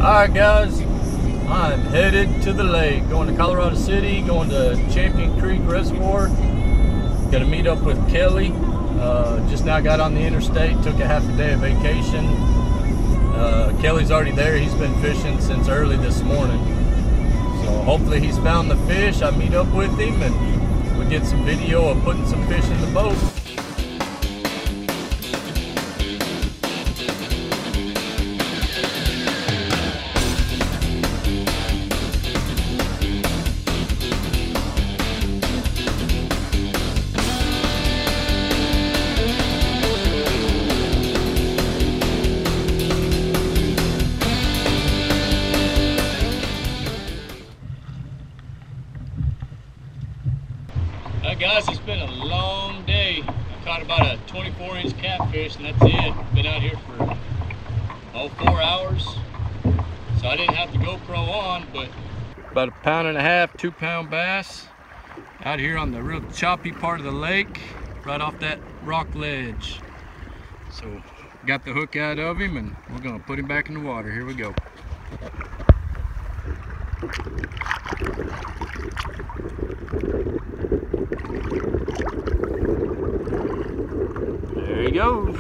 Alright guys, I'm headed to the lake, going to Colorado City, going to Champion Creek Reservoir. Gonna meet up with Kelly. Just now got on the interstate, took a half a day of vacation. Kelly's already there, he's been fishing since early this morning. So hopefully he's found the fish. I meet up with him and we get some video of putting some fish in the boat. Guys, it's been a long day. I caught about a 24-inch catfish and that's it. Been out here for 4 hours. So I didn't have the GoPro on, but about 1.5 pound, 2 pound bass out here on the real choppy part of the lake, right off that rock ledge. So got the hook out of him and we're gonna put him back in the water. Here we go. There he goes.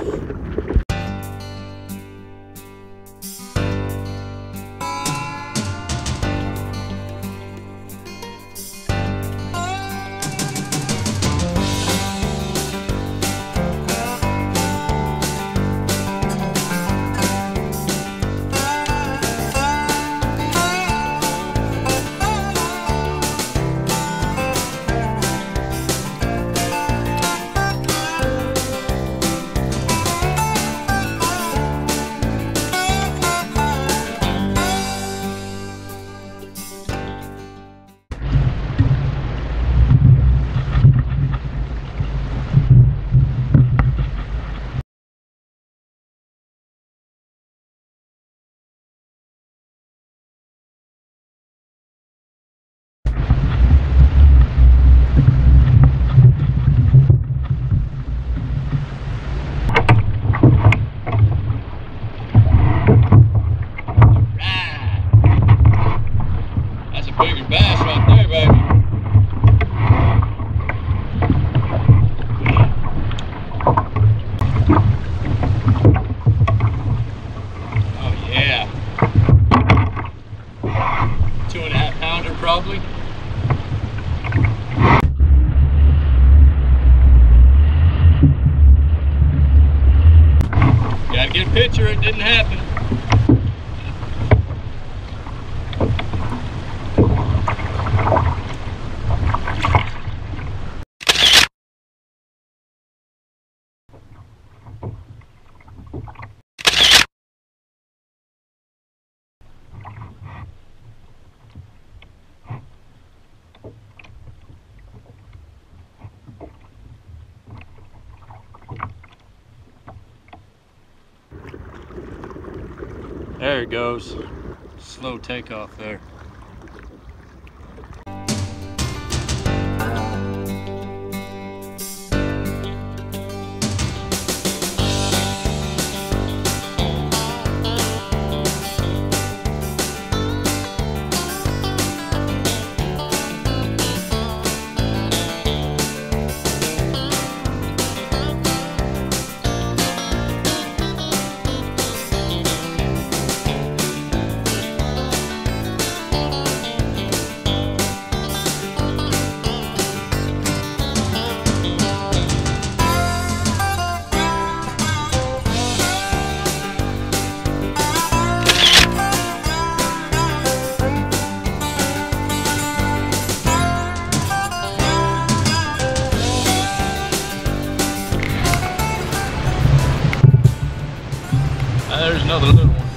Bigger bass right there, baby. Oh yeah. 2.5 pounder probably. Gotta get a picture, it didn't happen. There it goes. Slow takeoff there. There's another little one.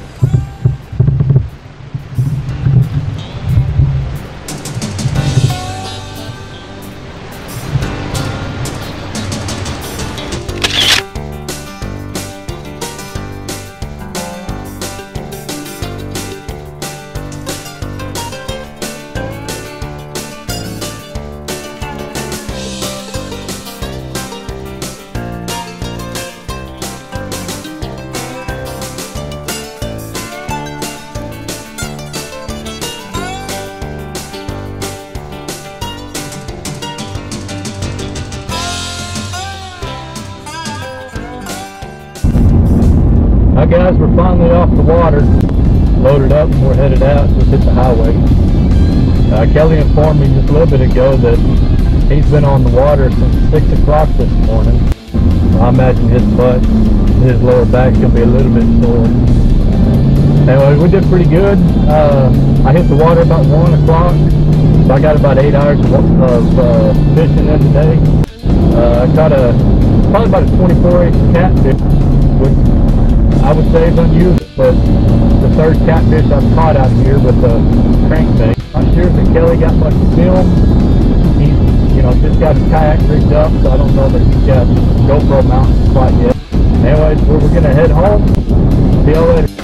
Alright guys, we're finally off the water, loaded up, and we're headed out. Just hit the highway. Kelly informed me just a little bit ago that he's been on the water since 6 o'clock this morning. I imagine his butt, his lower back's going to be a little bit sore. Anyway, we did pretty good. I hit the water about 1 o'clock, so I got about 8 hours of fishing in today. I caught probably about a 24-inch catfish, which I would say is unusual, but the third catfish I've caught out here with a crankbait. Not sure if Kelly got much film. He's, just got his kayak rigged up, so I don't know that he's got GoPro mounted quite yet. Anyways, we're going to head home. See y'all later.